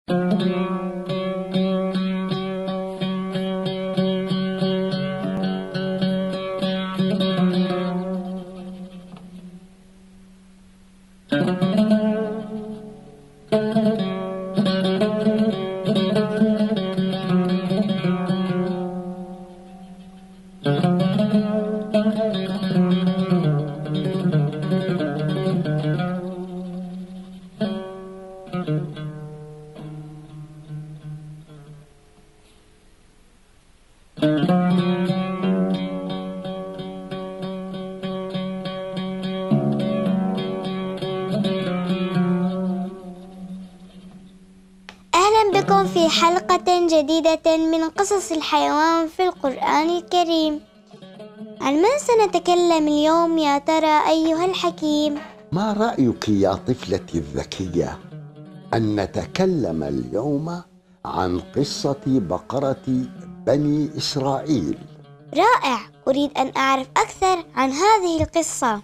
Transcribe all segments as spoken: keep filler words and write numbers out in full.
أهلا بكم في حلقة جديدة من قصص الحيوان في القرآن الكريم. عن من سنتكلم اليوم يا ترى أيها الحكيم؟ ما رأيك يا طفلتي الذكية أن نتكلم اليوم عن قصة بقرة بني إسرائيل؟ رائع، أريد أن أعرف أكثر عن هذه القصة.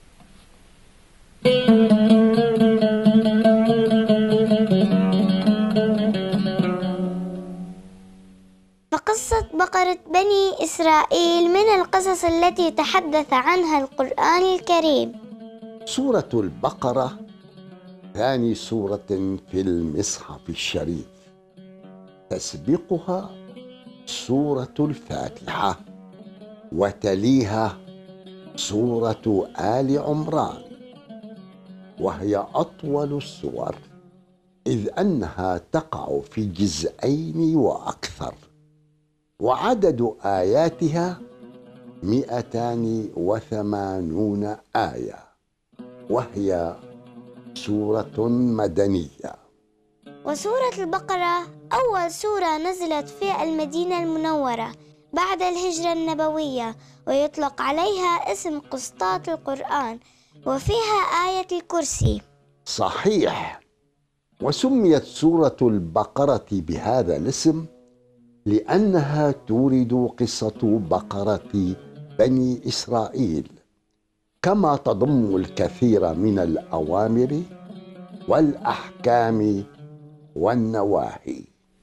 فقصة بقرة بني إسرائيل من القصص التي تحدث عنها القرآن الكريم. سورة البقرة ثاني سورة في المصحف الشريف، تسبقها سورة الفاتحة وتليها سورة آل عمران، وهي أطول السور إذ أنها تقع في جزئين وأكثر، وعدد آياتها مئتان وثمانون آية، وهي سورة مدنية. وسورة البقرة أول سورة نزلت في المدينة المنورة بعد الهجرة النبوية، ويطلق عليها اسم قسطاط القرآن، وفيها آية الكرسي. صحيح، وسميت سورة البقرة بهذا الاسم لأنها تورد قصة بقرة بني إسرائيل، كما تضم الكثير من الأوامر والأحكام والنواهي.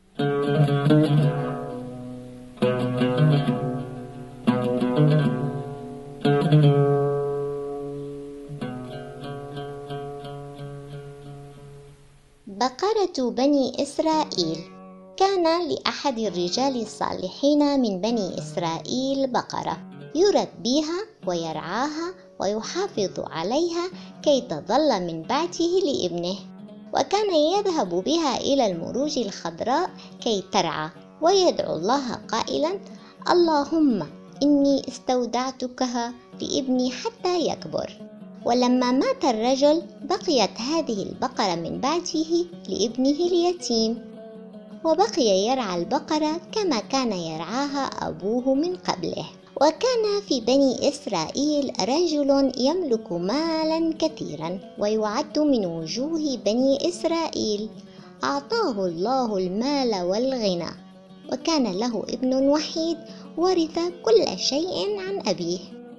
بقرة بني إسرائيل. كان لأحد الرجال الصالحين من بني إسرائيل بقرة يربيها ويرعاها ويحافظ عليها كي تظل من بعده لابنه، وكان يذهب بها إلى المروج الخضراء كي ترعى ويدعو الله قائلا: اللهم إني استودعتكها لابني حتى يكبر. ولما مات الرجل بقيت هذه البقرة من بعده لابنه اليتيم، وبقي يرعى البقرة كما كان يرعاها أبوه من قبله. وكان في بني إسرائيل رجل يملك مالا كثيرا ويعد من وجوه بني إسرائيل، أعطاه الله المال والغنى، وكان له ابن وحيد ورث كل شيء عن أبيه،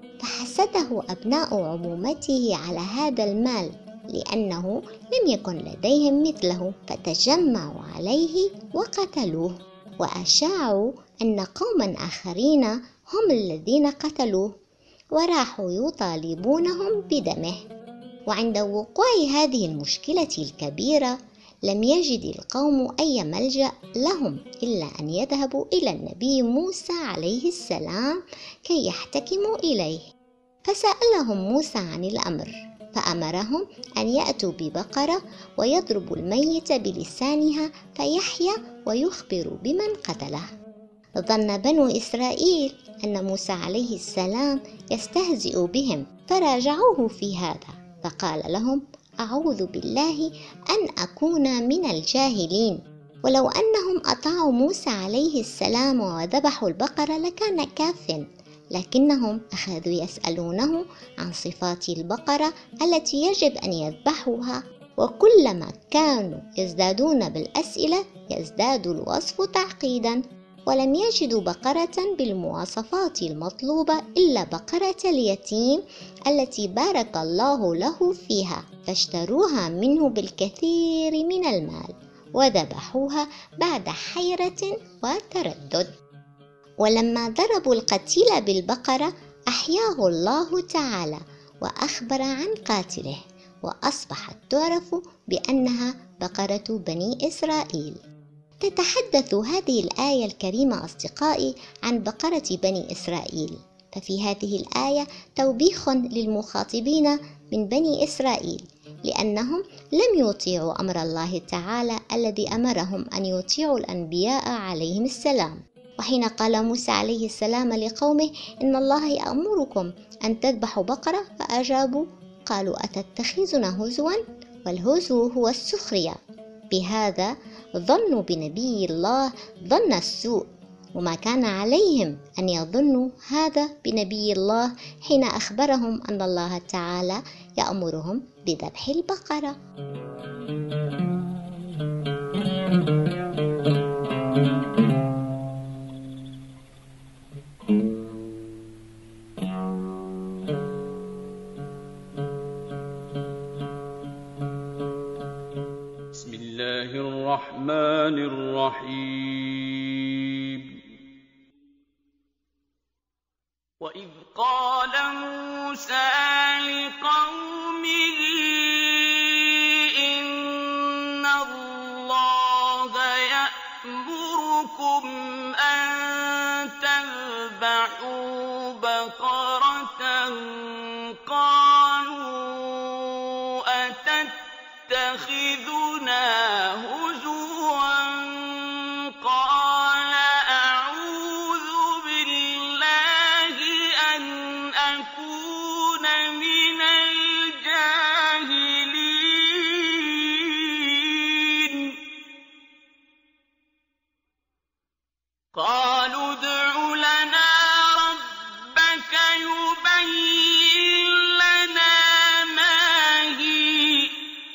فحسده أبناء عمومته على هذا المال لأنه لم يكن لديهم مثله، فتجمعوا عليه وقتلوه، وأشاعوا أن قوما آخرين هم الذين قتلوه، وراحوا يطالبونهم بدمه. وعند وقوع هذه المشكلة الكبيرة لم يجد القوم أي ملجأ لهم إلا أن يذهبوا إلى النبي موسى عليه السلام كي يحتكموا إليه. فسألهم موسى عن الأمر، فأمرهم أن يأتوا ببقرة ويضربوا الميت بلسانها فيحيا ويخبر بمن قتله. ظن بنو إسرائيل أن موسى عليه السلام يستهزئ بهم، فراجعوه في هذا، فقال لهم: أعوذ بالله أن أكون من الجاهلين. ولو أنهم أطاعوا موسى عليه السلام وذبحوا البقرة لكان كافٍ، لكنهم أخذوا يسألونه عن صفات البقرة التي يجب أن يذبحوها، وكلما كانوا يزدادون بالأسئلة يزداد الوصف تعقيدا، ولم يجدوا بقرة بالمواصفات المطلوبة إلا بقرة اليتيم التي بارك الله له فيها، فاشتروها منه بالكثير من المال، وذبحوها بعد حيرة وتردد. ولما ضربوا القتيل بالبقرة أحياه الله تعالى وأخبر عن قاتله، وأصبحت تعرف بأنها بقرة بني إسرائيل. تتحدث هذه الآية الكريمة أصدقائي عن بقرة بني إسرائيل، ففي هذه الآية توبيخ للمخاطبين من بني إسرائيل لأنهم لم يطيعوا أمر الله تعالى الذي أمرهم أن يطيعوا الأنبياء عليهم السلام. وحين قال موسى عليه السلام لقومه إن الله يأمركم أن تذبحوا بقرة، فأجابوا قالوا أتتخذنا هزوا؟ والهزو هو السخرية. بهذا ظنوا بنبي الله ظن السوء، وما كان عليهم أن يظنوا هذا بنبي الله حين أخبرهم أن الله تعالى يأمرهم بذبح البقرة. بسم الله الرحمن الرحيم. وإذ قال موسى لقومه إن الله يأمركم أن تذبحوا بقرة قالوا أتتخذنا هزوا قال أعوذ بالله أن أكون من الجاهلين. قالوا ادع لنا ربك يبين لنا ما هي.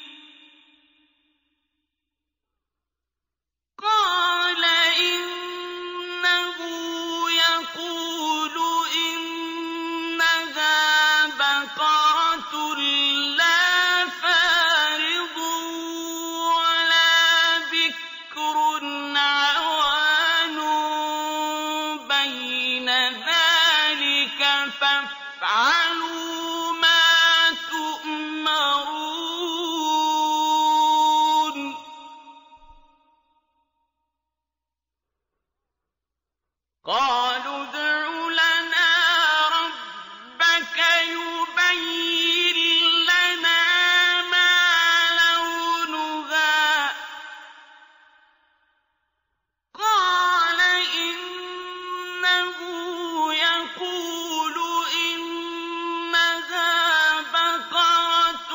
قال إنه يقول إنها بقرة لا فارض ولا بكر عوان بين ذلك فافعلوا ما تؤمرون. قالوا ادع لنا ربك يبين لنا ما لونها. قال إنه يقول إنها بقرة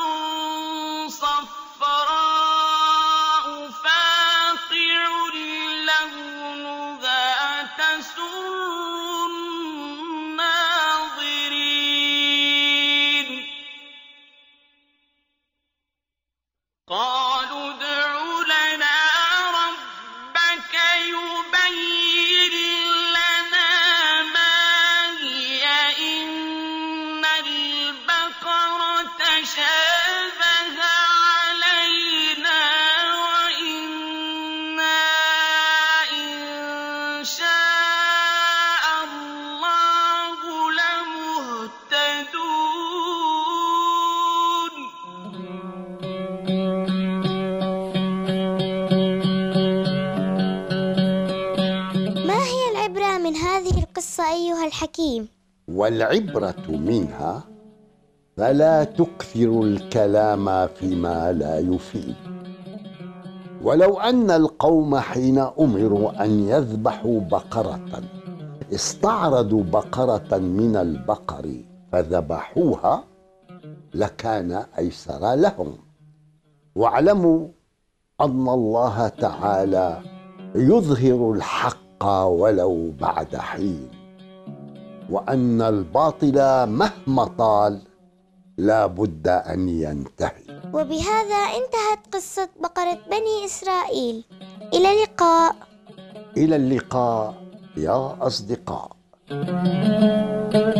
صفراء فاقع لونها تسر الناظرين. قالوا ادع لنا ربك يبين لنا ما هي إن البقرة شابه علينا وإنا إن شاء الله لمهتدون. ما هي العبرة من هذه القصة أيها الحكيم؟ والعبرة منها فلا تكثر الكلام فيما لا يفيد. ولو أن القوم حين أمروا أن يذبحوا بقرة استعرضوا بقرة من البقر فذبحوها لكان أيسر لهم. واعلموا أن الله تعالى يظهر الحق ولو بعد حين، وأن الباطل مهما طال لا بد أن ينتهي. وبهذا انتهت قصة بقرة بني إسرائيل. إلى اللقاء. إلى اللقاء يا أصدقاء.